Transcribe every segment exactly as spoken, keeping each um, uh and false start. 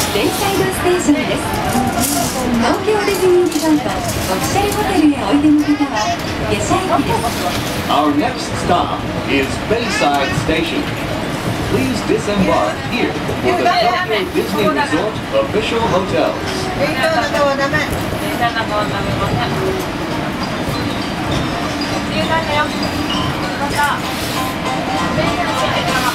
ベイサイドステーションです。東京ディズニーリゾートオフィシャルホテルへおいでの方は下車駅です。 Our next stop is Bayside Station. Please disembark here for the Tokyo Disney Resort official hotels. 電車の中はダメ。 電車の中はダメません。自由なんだよ。また。電車の中から。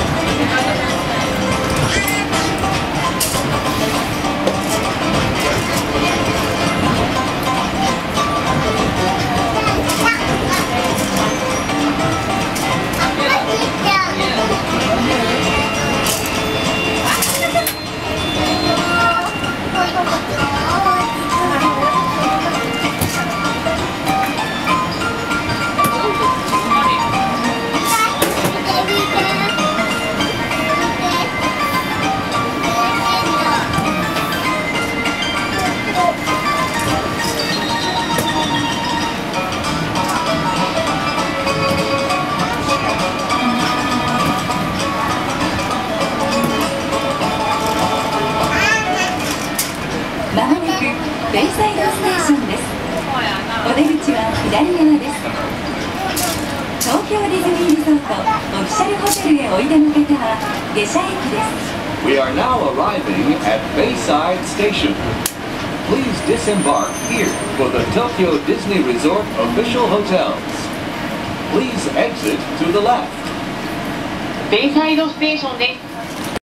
まもなくベイサイドステーションです。お出口は左側です。東京ディズニーリゾートオフィシャルホテルへおいでの方は下車駅です。 We are now arriving at Bayside Station. Please disembark here for the Tokyo Disney Resort official hotels. Please exit to the left. ベイサイドステーションです。